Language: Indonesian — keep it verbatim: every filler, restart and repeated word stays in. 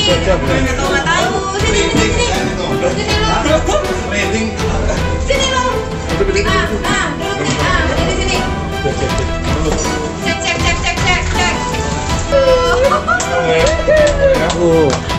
Kalau nggak tahu, sini sini sini. Sini lo. Sini lo. Ah, ah, duduk sini. Ah, berdiri sini. Cek cek cek cek cek cek. Oh.